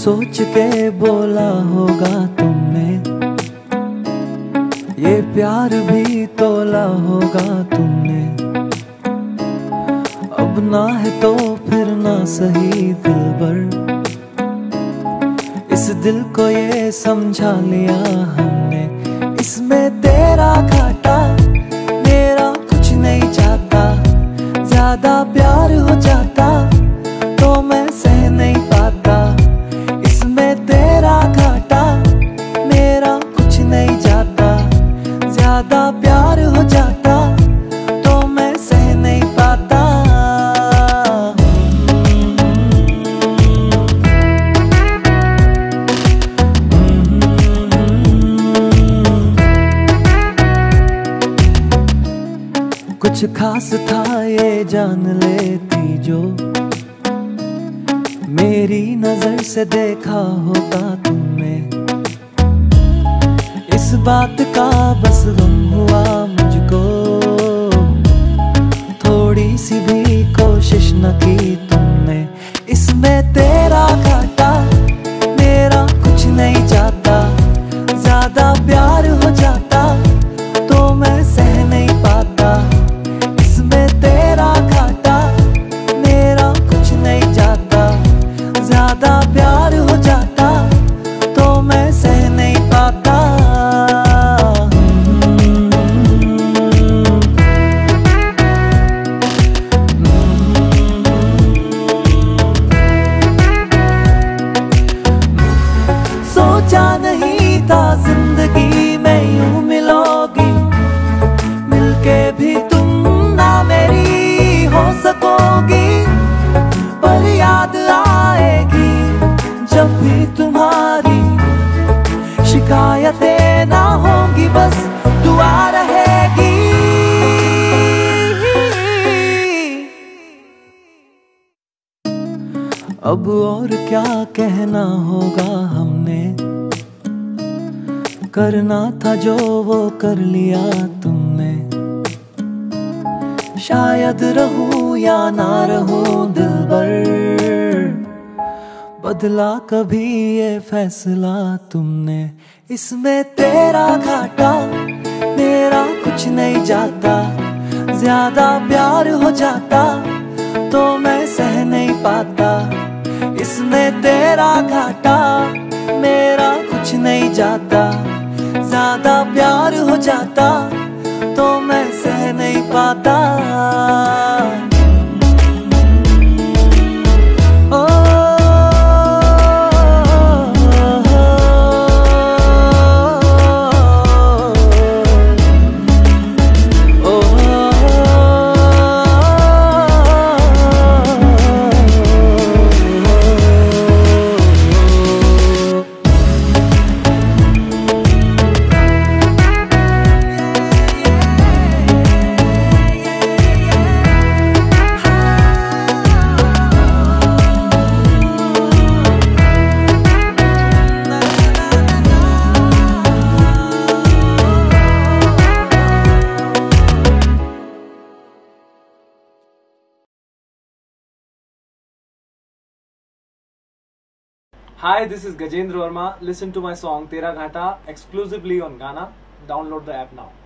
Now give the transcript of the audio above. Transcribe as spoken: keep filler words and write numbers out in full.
सोच के बोला होगा तुमने, ये प्यार भी तोला होगा तुमने। अब ना है तो फिर ना सही दिलबर, इस दिल को ये समझा लिया हमने। इसमें तेरा घाटा मेरा कुछ नहीं जाता, ज्यादा प्यार हो जाता तो मैं सह नहीं पाता। इसमें तेरा घाटा मेरा कुछ नहीं जाता, ज्यादा प्यार हो जाता तो मैं सह नहीं पाता। कुछ खास था ये जान लेती जो, मेरी नजर से देखा होता तुमने। इस बात का बस गम हुआ मुझको, थोड़ी सी भी कोशिश न की तुमने। इसमें तेरा घाटा मेरा कुछ नहीं जाता, ज्यादा प्यार हो जाता तो मैं सह नहीं पाता। इसमें तेरा घाटा मेरा कुछ नहीं जाता, ज्यादा प्यार हो जाता तो मैं सह नहीं पाता। सोचा नहीं था जिंदगी में यूं मिलोगी, मिलके भी तुम ना मेरी हो सकोगी। पर याद आएगी जब भी तुम्हारी, शिकायतें ना होंगी बस दुआ रहेगी। अब और क्या कहना होगा हमने, करना था जो वो कर लिया तुमने। शायद रहूं या ना रहूं दिलबर, बदला कभी ये फैसला तुमने। इसमें तेरा घाटा मेरा कुछ नहीं जाता, ज्यादा प्यार हो जाता तो मैं सह नहीं पाता। इसमें तेरा घाटा मेरा कुछ नहीं जाता, ज्यादा प्यार हो जाता तो मैं सह नहीं पाता। Hi, this is Gajendra Verma. Listen to my song Tera Ghata exclusively on Gaana. Download the app now.